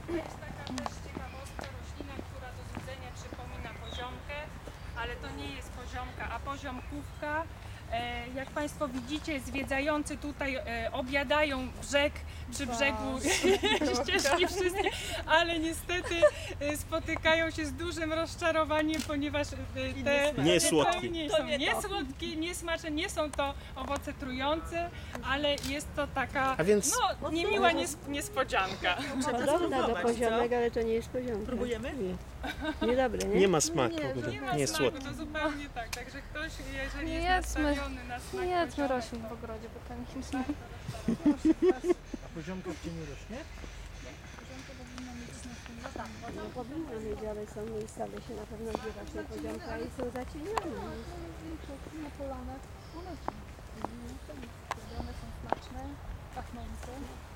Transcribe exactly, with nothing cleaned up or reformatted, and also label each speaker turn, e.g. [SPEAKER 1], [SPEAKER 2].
[SPEAKER 1] To jest taka też ciekawostka, roślina, która do złudzenia przypomina poziomkę, ale to nie jest poziomka, a poziomkówka. E, jak Państwo widzicie, zwiedzający tutaj e, objadają brzeg, przy brzegu ścieżki wszystkie, ale niestety e, spotykają się z dużym rozczarowaniem, ponieważ e, te
[SPEAKER 2] Nie słodkie.
[SPEAKER 1] zupełnie są nie słodkie, nie smaczne, nie są to owoce trujące, ale jest to taka
[SPEAKER 2] A więc-
[SPEAKER 1] no, niemiła nies niespodzianka.
[SPEAKER 3] Podobna do poziomek, ale to nie jest poziomka.
[SPEAKER 4] Próbujemy?
[SPEAKER 3] Nie. Niedobre, nie?
[SPEAKER 2] Nie ma smaku,
[SPEAKER 1] Nie,
[SPEAKER 2] nie,
[SPEAKER 1] nie ma
[SPEAKER 2] jest
[SPEAKER 1] smaku,
[SPEAKER 2] słodki.
[SPEAKER 1] to zupełnie tak. Także ktoś, jeżeli
[SPEAKER 5] Nie
[SPEAKER 1] jest
[SPEAKER 5] jedzmy,
[SPEAKER 1] nastawiony na smak
[SPEAKER 5] nie jedzmy
[SPEAKER 1] poziomek,
[SPEAKER 5] roślin w ogrodzie botanicznym.
[SPEAKER 6] A poziomka w cieniu rośnie?
[SPEAKER 3] No powinno mieć, ale są miejsca, by się na pewno zbierać na poziomka i są zacienione.
[SPEAKER 5] Na polanach. One są smaczne, pachnące.